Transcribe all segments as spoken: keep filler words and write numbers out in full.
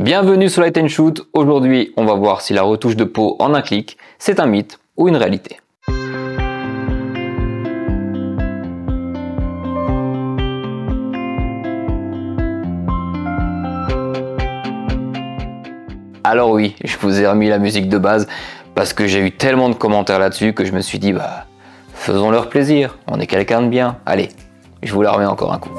Bienvenue sur Light and Shoot. Aujourd'hui, on va voir si la retouche de peau en un clic, c'est un mythe ou une réalité. Alors oui, je vous ai remis la musique de base parce que j'ai eu tellement de commentaires là-dessus que je me suis dit, bah, faisons leur plaisir, on est quelqu'un de bien. Allez, je vous la remets encore un coup.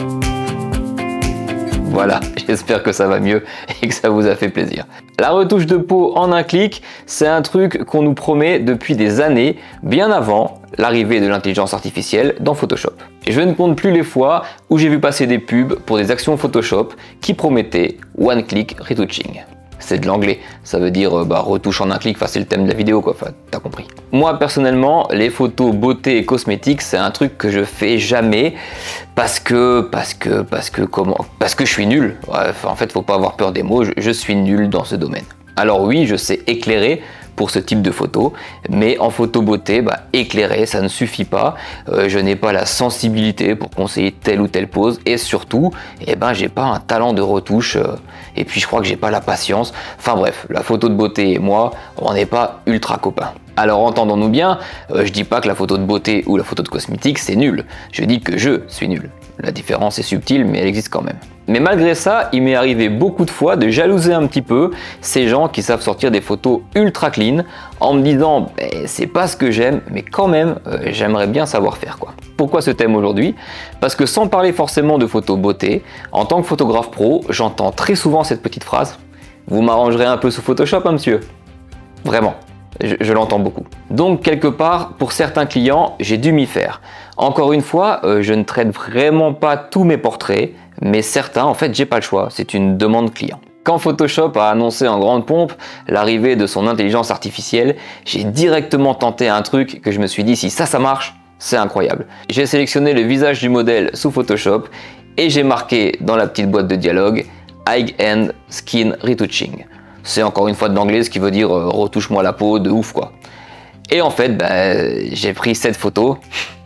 Voilà, j'espère que ça va mieux et que ça vous a fait plaisir. La retouche de peau en un clic, c'est un truc qu'on nous promet depuis des années, bien avant l'arrivée de l'intelligence artificielle dans Photoshop. Et je ne compte plus les fois où j'ai vu passer des pubs pour des actions Photoshop qui promettaient One Click Retouching. C'est de l'anglais, ça veut dire bah, retouche en un clic, enfin, c'est le thème de la vidéo quoi, enfin, t'as compris. Moi personnellement, les photos beauté et cosmétiques, c'est un truc que je fais jamais parce que, parce que, parce que, comment, parce que je suis nul. Bref, en fait, faut pas avoir peur des mots, je, je suis nul dans ce domaine. Alors oui, je sais éclairer pour ce type de photo, mais en photo beauté, bah, éclairer, ça ne suffit pas. Euh, je n'ai pas la sensibilité pour conseiller telle ou telle pose, et surtout, eh ben, j'ai pas un talent de retouche, euh, et puis je crois que j'ai pas la patience. Enfin bref, la photo de beauté et moi, on n'est pas ultra copains. Alors entendons-nous bien, euh, je dis pas que la photo de beauté ou la photo de cosmétique c'est nul, je dis que je suis nul. La différence est subtile, mais elle existe quand même. Mais malgré ça, il m'est arrivé beaucoup de fois de jalouser un petit peu ces gens qui savent sortir des photos ultra clean en me disant bah, c'est pas ce que j'aime, mais quand même euh, j'aimerais bien savoir faire quoi. Pourquoi ce thème aujourd'hui? Parce que sans parler forcément de photo beauté, en tant que photographe pro, j'entends très souvent cette petite phrase: vous m'arrangerez un peu sous Photoshop, hein, monsieur? Vraiment. Je, je l'entends beaucoup. Donc quelque part, pour certains clients, j'ai dû m'y faire. Encore une fois, euh, je ne traite vraiment pas tous mes portraits, mais certains, en fait, j'ai pas le choix. C'est une demande client. Quand Photoshop a annoncé en grande pompe l'arrivée de son intelligence artificielle, j'ai directement tenté un truc que je me suis dit, si ça, ça marche, c'est incroyable. J'ai sélectionné le visage du modèle sous Photoshop et j'ai marqué dans la petite boîte de dialogue High-End Skin Retouching. C'est encore une fois de l'anglais, ce qui veut dire euh, retouche-moi la peau de ouf quoi. Et en fait, bah, j'ai pris cette photo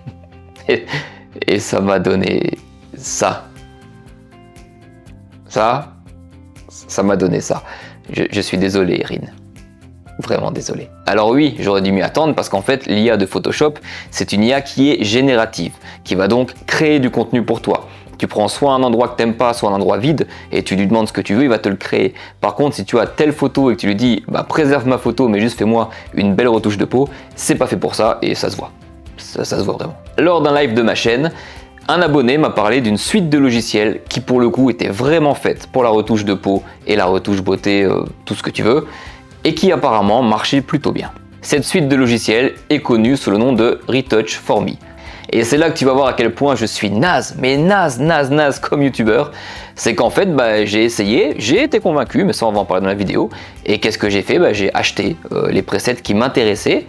et, et ça m'a donné ça. Ça, ça m'a donné ça. Je, je suis désolé, Erin. Vraiment désolé. Alors oui, j'aurais dû m'y attendre parce qu'en fait, l'I A de Photoshop, c'est une I A qui est générative, qui va donc créer du contenu pour toi. Tu prends soit un endroit que t'aimes pas, soit un endroit vide, et tu lui demandes ce que tu veux, il va te le créer. Par contre, si tu as telle photo et que tu lui dis bah, préserve ma photo, mais juste fais-moi une belle retouche de peau, c'est pas fait pour ça et ça se voit. Ça, ça se voit vraiment. Lors d'un live de ma chaîne, un abonné m'a parlé d'une suite de logiciels qui pour le coup était vraiment faite pour la retouche de peau et la retouche beauté, euh, tout ce que tu veux, et qui apparemment marchait plutôt bien. Cette suite de logiciels est connue sous le nom de Retouch for Me. Et c'est là que tu vas voir à quel point je suis naze, mais naze, naze, naze comme youtubeur. C'est qu'en fait, bah, j'ai essayé, j'ai été convaincu, mais ça on va en parler dans la vidéo. Et qu'est-ce que j'ai fait? Bah, j'ai acheté euh, les presets qui m'intéressaient.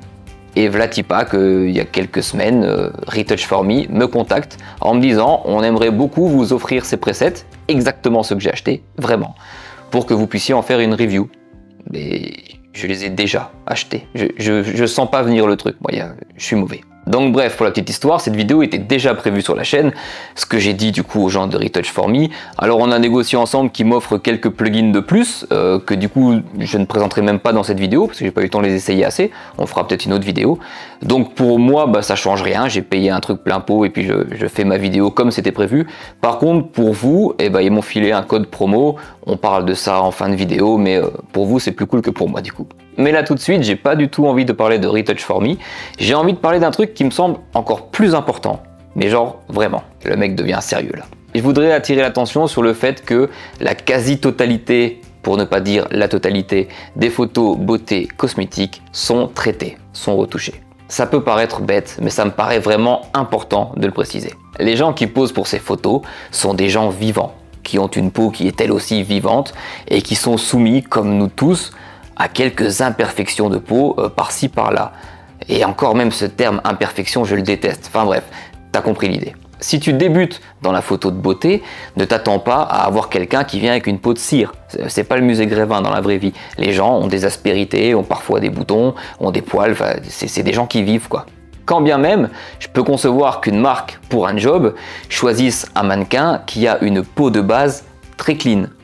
Et vlatipa qu'il y a quelques semaines, euh, Retouch for Me me contacte en me disant on aimerait beaucoup vous offrir ces presets, exactement ceux que j'ai achetés, vraiment, pour que vous puissiez en faire une review. Mais je les ai déjà achetés. Je, je, je sens pas venir le truc, moi, y a, je suis mauvais. Donc bref, pour la petite histoire, cette vidéo était déjà prévue sur la chaîne, ce que j'ai dit du coup aux gens de Retouch for Me. Alors on a négocié ensemble qu'ils m'offrent quelques plugins de plus, euh, que du coup je ne présenterai même pas dans cette vidéo, parce que j'ai pas eu le temps de les essayer assez, on fera peut-être une autre vidéo. Donc pour moi, bah, ça change rien, j'ai payé un truc plein pot et puis je, je fais ma vidéo comme c'était prévu. Par contre pour vous, eh ben, ils m'ont filé un code promo, on parle de ça en fin de vidéo, mais euh, pour vous c'est plus cool que pour moi du coup. Mais là tout de suite, j'ai pas du tout envie de parler de Retouch for Me, j'ai envie de parler d'un truc qui me semble encore plus important, mais genre vraiment, le mec devient sérieux là. Je voudrais attirer l'attention sur le fait que la quasi-totalité, pour ne pas dire la totalité, des photos beauté cosmétiques sont traitées, sont retouchées. Ça peut paraître bête, mais ça me paraît vraiment important de le préciser. Les gens qui posent pour ces photos sont des gens vivants, qui ont une peau qui est elle aussi vivante et qui sont soumis, comme nous tous, à quelques imperfections de peau euh, par-ci par-là. Et encore même ce terme imperfection, je le déteste. Enfin bref, t'as compris l'idée. Si tu débutes dans la photo de beauté, ne t'attends pas à avoir quelqu'un qui vient avec une peau de cire. C'est pas le musée Grévin dans la vraie vie. Les gens ont des aspérités, ont parfois des boutons, ont des poils, enfin, c'est des gens qui vivent quoi. Quand bien même, je peux concevoir qu'une marque, pour un job, choisisse un mannequin qui a une peau de base très clean.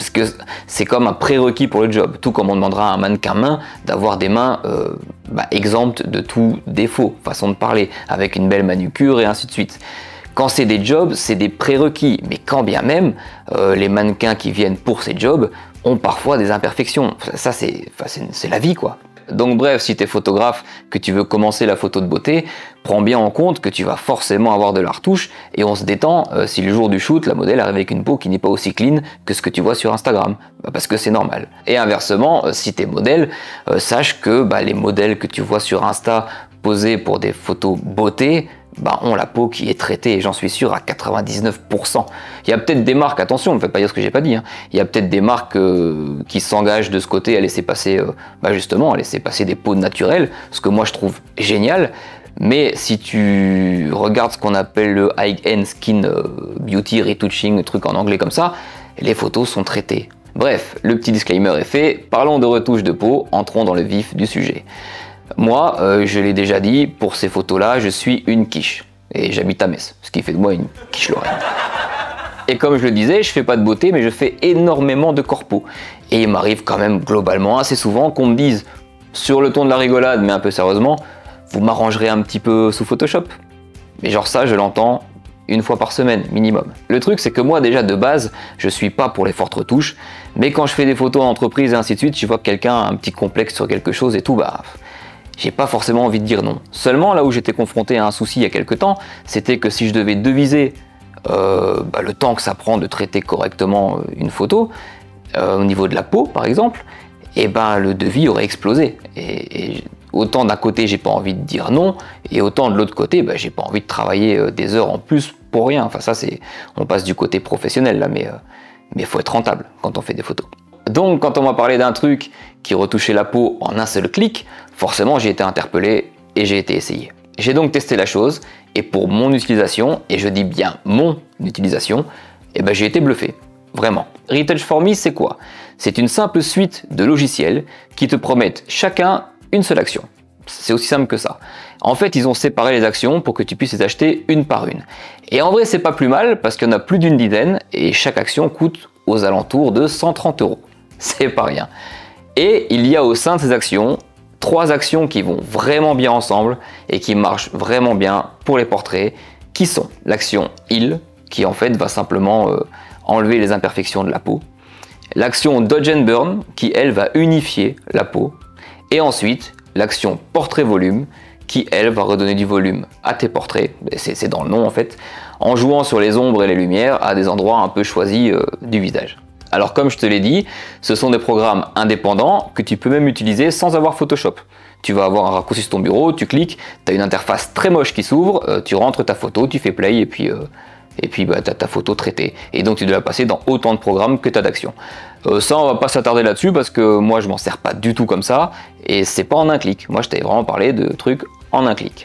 Parce que c'est comme un prérequis pour le job, tout comme on demandera à un mannequin main d'avoir des mains euh, bah, exemptes de tout défaut, façon de parler, avec une belle manucure et ainsi de suite. Quand c'est des jobs, c'est des prérequis, mais quand bien même, euh, les mannequins qui viennent pour ces jobs ont parfois des imperfections. Ça, c'est enfin, la vie, quoi. Donc bref, si tu es photographe, que tu veux commencer la photo de beauté, prends bien en compte que tu vas forcément avoir de la retouche et on se détend euh, si le jour du shoot, la modèle arrive avec une peau qui n'est pas aussi clean que ce que tu vois sur Instagram, bah, parce que c'est normal. Et inversement, euh, si tu es modèle, euh, sache que bah, les modèles que tu vois sur Insta posés pour des photos beauté, bah, ont la peau qui est traitée, et j'en suis sûr à quatre-vingt-dix-neuf pour cent. Il y a peut-être des marques, attention, ne me faites pas dire ce que j'ai pas dit, hein. Il y a peut-être des marques euh, qui s'engagent de ce côté à laisser passer, euh, bah justement, à laisser passer des peaux naturelles, ce que moi je trouve génial. Mais si tu regardes ce qu'on appelle le high-end skin euh, beauty retouching, truc en anglais comme ça, les photos sont traitées. Bref, le petit disclaimer est fait, parlons de retouche de peau, entrons dans le vif du sujet. Moi, euh, je l'ai déjà dit, pour ces photos-là, je suis une quiche. Et j'habite à Metz, ce qui fait de moi une quiche lorraine. Et comme je le disais, je fais pas de beauté, mais je fais énormément de corpo. Et il m'arrive quand même globalement assez souvent qu'on me dise, sur le ton de la rigolade, mais un peu sérieusement, vous m'arrangerez un petit peu sous Photoshop. Mais genre ça, je l'entends une fois par semaine, minimum. Le truc, c'est que moi, déjà de base, je suis pas pour les fortes retouches, mais quand je fais des photos en entreprise et ainsi de suite, je vois que quelqu'un a un petit complexe sur quelque chose et tout, bah... j'ai pas forcément envie de dire non. Seulement, là où j'étais confronté à un souci il y a quelques temps, c'était que si je devais deviser euh, bah, le temps que ça prend de traiter correctement une photo, euh, au niveau de la peau par exemple, et ben le devis aurait explosé. Et, et autant d'un côté j'ai pas envie de dire non, et autant de l'autre côté, bah, j'ai pas envie de travailler des heures en plus pour rien. Enfin ça c'est, on passe du côté professionnel là, mais euh, mais faut être rentable quand on fait des photos. Donc quand on m'a parlé d'un truc qui retouchait la peau en un seul clic, forcément j'ai été interpellé et j'ai été essayé. J'ai donc testé la chose et pour mon utilisation, et je dis bien mon utilisation, eh ben j'ai été bluffé, vraiment. Retouch for Me, c'est quoi? C'est une simple suite de logiciels qui te promettent chacun une seule action. C'est aussi simple que ça. En fait, ils ont séparé les actions pour que tu puisses les acheter une par une. Et en vrai, c'est pas plus mal parce qu'il y en a plus d'une dizaine et chaque action coûte aux alentours de cent trente euros. C'est pas rien. Et il y a au sein de ces actions trois actions qui vont vraiment bien ensemble et qui marchent vraiment bien pour les portraits, qui sont l'action Heal, qui en fait va simplement euh, enlever les imperfections de la peau, l'action Dodge and Burn, qui elle va unifier la peau, et ensuite l'action Portrait Volume, qui elle va redonner du volume à tes portraits, c'est dans le nom en fait, en jouant sur les ombres et les lumières à des endroits un peu choisis euh, du visage. Alors comme je te l'ai dit, ce sont des programmes indépendants que tu peux même utiliser sans avoir Photoshop. Tu vas avoir un raccourci sur ton bureau, tu cliques, tu as une interface très moche qui s'ouvre, euh, tu rentres ta photo, tu fais play et puis, euh, et puis bah, tu as ta photo traitée. Et donc tu dois la passer dans autant de programmes que tu as d'actions. Euh, ça on va pas s'attarder là-dessus parce que moi je m'en sers pas du tout comme ça et c'est pas en un clic. Moi je t'avais vraiment parlé de trucs en un clic.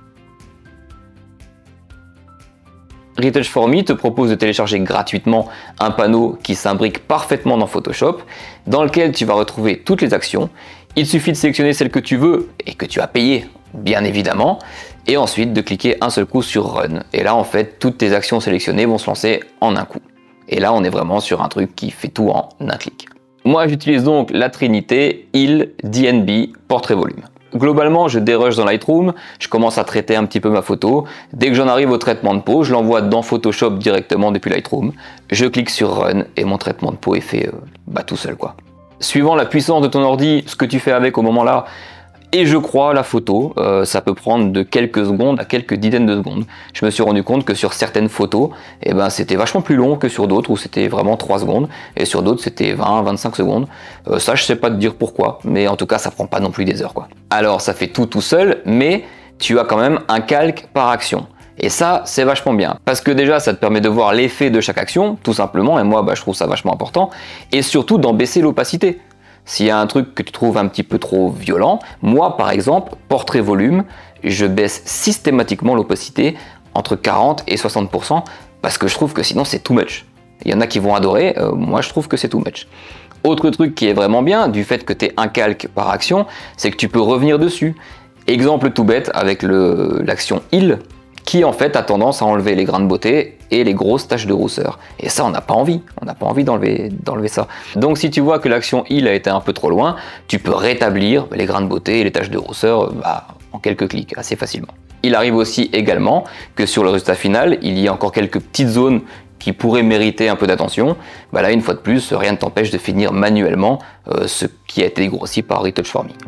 Retouch for Me te propose de télécharger gratuitement un panneau qui s'imbrique parfaitement dans Photoshop, dans lequel tu vas retrouver toutes les actions. Il suffit de sélectionner celle que tu veux et que tu as payé, bien évidemment, et ensuite de cliquer un seul coup sur Run. Et là, en fait, toutes tes actions sélectionnées vont se lancer en un coup. Et là, on est vraiment sur un truc qui fait tout en un clic. Moi, j'utilise donc la trinité Heal, D N B, Portrait Volume. Globalement, je dérush dans Lightroom, je commence à traiter un petit peu ma photo. Dès que j'en arrive au traitement de peau, je l'envoie dans Photoshop directement depuis Lightroom. Je clique sur Run et mon traitement de peau est fait euh, bah, tout seul quoi. Suivant la puissance de ton ordi, ce que tu fais avec au moment là, et je crois la photo, euh, ça peut prendre de quelques secondes à quelques dizaines de secondes. Je me suis rendu compte que sur certaines photos, eh ben, c'était vachement plus long que sur d'autres où c'était vraiment trois secondes et sur d'autres c'était vingt à vingt-cinq secondes. Euh, ça je sais pas te dire pourquoi, mais en tout cas ça prend pas non plus des heures quoi. Alors ça fait tout tout seul, mais tu as quand même un calque par action. Et ça, c'est vachement bien, parce que déjà, ça te permet de voir l'effet de chaque action, tout simplement, et moi, bah, je trouve ça vachement important, et surtout d'en baisser l'opacité. S'il y a un truc que tu trouves un petit peu trop violent, moi, par exemple, Portrait Volume, je baisse systématiquement l'opacité entre quarante et soixante pour cent, parce que je trouve que sinon, c'est too much. Il y en a qui vont adorer, euh, moi, je trouve que c'est too much. Autre truc qui est vraiment bien, du fait que tu aies un calque par action, c'est que tu peux revenir dessus. Exemple tout bête avec l'action Heal, qui en fait a tendance à enlever les grains de beauté et les grosses taches de rousseur. Et ça, on n'a pas envie, on n'a pas envie d'enlever d'enlever ça. Donc si tu vois que l'action Heal a été un peu trop loin, tu peux rétablir les grains de beauté et les taches de rousseur bah, en quelques clics, assez facilement. Il arrive aussi également que sur le résultat final, il y a encore quelques petites zones qui pourraient mériter un peu d'attention. Bah là, une fois de plus, rien ne t'empêche de finir manuellement euh, ce qui a été grossi par Retouch for Me.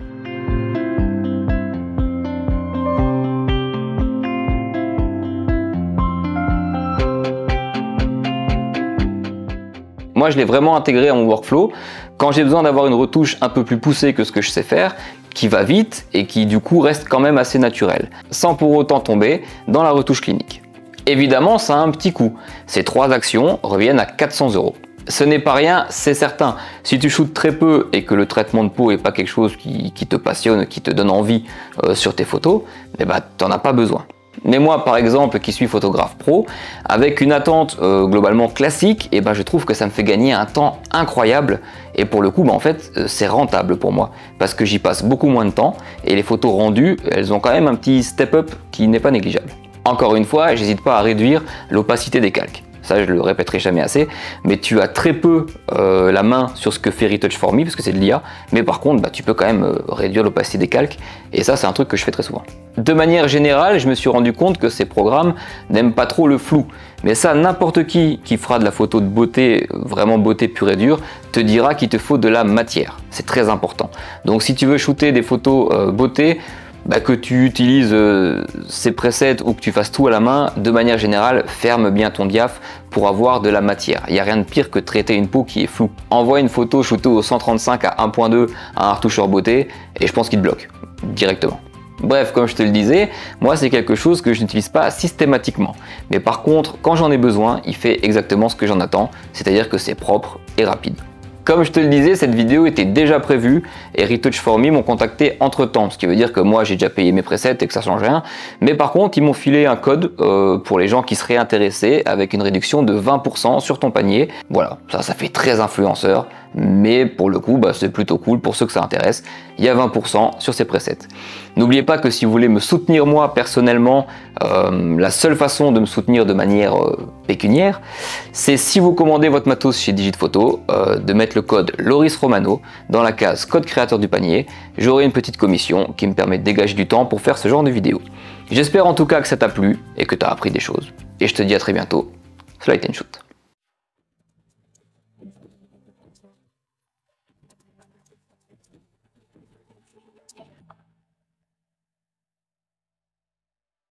Moi, je l'ai vraiment intégré à mon workflow. Quand j'ai besoin d'avoir une retouche un peu plus poussée que ce que je sais faire, qui va vite et qui du coup reste quand même assez naturel, sans pour autant tomber dans la retouche clinique. Évidemment, ça a un petit coût. Ces trois actions reviennent à quatre cents euros. Ce n'est pas rien, c'est certain. Si tu shootes très peu et que le traitement de peau n'est pas quelque chose qui, qui te passionne, qui te donne envie euh, sur tes photos, eh ben, tu n'en as pas besoin. Mais moi, par exemple, qui suis photographe pro, avec une attente euh, globalement classique, eh ben, je trouve que ça me fait gagner un temps incroyable. Et pour le coup, bah, en fait, euh, c'est rentable pour moi. Parce que j'y passe beaucoup moins de temps et les photos rendues, elles ont quand même un petit step-up qui n'est pas négligeable. Encore une fois, j'hésite pas à réduire l'opacité des calques. Ça, je le répéterai jamais assez, mais tu as très peu euh, la main sur ce que fait Retouch for Me, parce que c'est de l'I A, mais par contre, bah, tu peux quand même euh, réduire l'opacité des calques, et ça, c'est un truc que je fais très souvent. De manière générale, je me suis rendu compte que ces programmes n'aiment pas trop le flou, mais ça, n'importe qui qui fera de la photo de beauté, vraiment beauté pure et dure, te dira qu'il te faut de la matière. C'est très important. Donc si tu veux shooter des photos euh, beauté, bah, que tu utilises euh, ces presets ou que tu fasses tout à la main, de manière générale, ferme bien ton diaph pour avoir de la matière. Il n'y a rien de pire que de traiter une peau qui est floue. Envoie une photo shootée au cent trente-cinq à un point deux à un retoucheur beauté et je pense qu'il te bloque directement. Bref, comme je te le disais, moi c'est quelque chose que je n'utilise pas systématiquement. Mais par contre, quand j'en ai besoin, il fait exactement ce que j'en attends, c'est-à-dire que c'est propre et rapide. Comme je te le disais, cette vidéo était déjà prévue et Retouch for Me m'ont contacté entre temps, ce qui veut dire que moi j'ai déjà payé mes presets et que ça change rien. Mais par contre, ils m'ont filé un code euh, pour les gens qui seraient intéressés avec une réduction de vingt pour cent sur ton panier. Voilà, ça, ça fait très influenceur, mais pour le coup, bah, c'est plutôt cool pour ceux que ça intéresse. Il y a vingt pour cent sur ces presets. N'oubliez pas que si vous voulez me soutenir moi personnellement, euh, la seule façon de me soutenir de manière euh, pécuniaire, c'est si vous commandez votre matos chez Digitphoto, euh, de mettre le code Loris Romano dans la case code créateur du panier. J'aurai une petite commission qui me permet de dégager du temps pour faire ce genre de vidéo. J'espère en tout cas que ça t'a plu et que tu as appris des choses. Et je te dis à très bientôt. Light and Shoot.